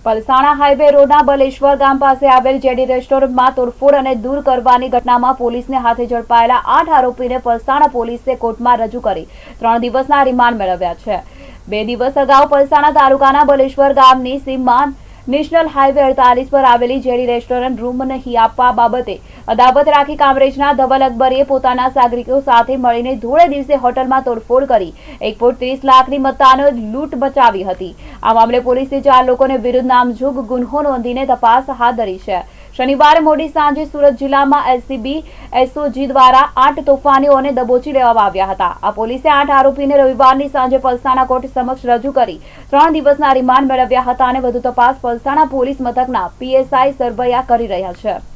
Palsana highway રોડના બલેશ્વર ગામ પાસે આવેલ જેડી રેસ્ટોરન્ટમાં તોડફોડ અને દૂર કરવાની ઘટનામાં પોલીસને હાથે ઝડપાયેલા 8 આરોપીને પલસાણા પોલીસે કોર્ટમાં રજૂ કરી 3 દિવસના રિમાન્ડ મેળવ્યા છે। 2 દિવસ અગાઉ પલસાણા તાલુકાના બલેશ્વર ગામની સીમમાં નેશનલ હાઈવે 48 પર આવેલી જેડી રેસ્ટોરન્ટ રૂમ નહીં આપવા બાબતે અદાવત રાખી કામરેજના ધવલ અકબરે પોતાના સાગરીતો સાથે મળીને ધોળે દિવસે હોટલમાં તોડફોડ કરી 1.30 લાખની મત્તાનો લૂંટ મચાવી હતી। આ મામલે પોલીસે 4 લોકોને વિરુદ્ધ નામજોગ ગુન્હો નોંધીને તપાસ હાથ ધરી છે। શનિવારે મોડી સાંજે સુરત જિલ્લામાં એલસીબી એસઓજી દ્વારા 8 તોફાનીઓને દબોચી લેવામાં આવ્યા હતા। આ પોલીસે 8 આરોપીને રવિવારની સાંજે પલસાણા કોર્ટ સમક્ષ રજૂ કરી 3 દિવસના રિમાન્ડ મેળવ્યા હતા અને વધુ તપાસ પલસાણા પોલીસ મથકના પીએસઆઈ સરભૈયા કરી રહ્યા છે।